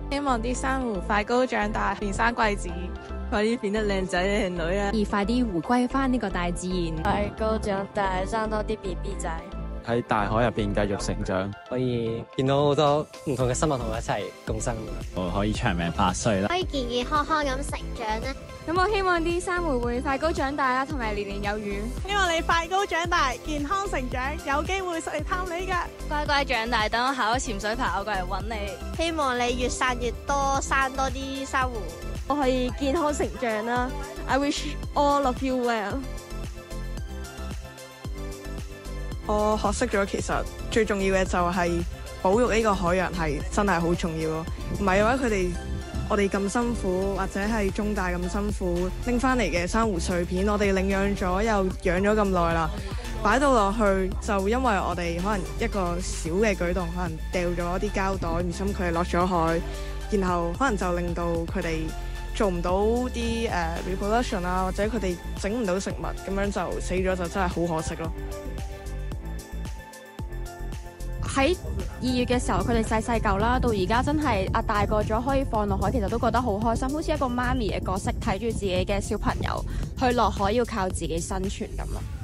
希望啲珊瑚快高長大，變生貴子，快啲變得靚仔靚女啊！ 而快啲回歸翻呢個大自然， 快高長大，生多啲 BB 仔， 喺大海入邊繼續成長， 可以見到好多唔同嘅生物同我一齊共生， 我可以長命百歲啦， 可以健健康康咁成長咧。 咁我希望啲珊瑚會快高長大啦，同埋年年有餘。 希望你快高長大，健康成長，有機會實嚟探你㗎。 乖乖長大，等我考咗潛水牌，我過嚟揾你。 希望你越生越多，生多啲珊瑚。 我可以健康成長啦。I wish all of you well。 我學識咗，其實最重要嘅就係保育呢個海洋係真係好重要咯。唔係嘅話，我哋咁辛苦，或者係中大咁辛苦拎翻嚟嘅珊瑚碎片，我哋領養咗又養咗咁耐啦，擺到落去就因為我哋可能一個小嘅舉動，可能掉咗啲膠袋，唔小心佢哋落咗海，然後可能就令到佢哋做唔到啲reproduction 啊，或者佢哋整唔到食物，咁樣就死咗，就真係好可惜咯。 喺2月嘅時候，佢哋細細嚿啦，到而家真係大個咗，可以放落海，其實都覺得好開心，好似一個媽咪嘅角色，睇住自己嘅小朋友去落海，要靠自己生存咁咯。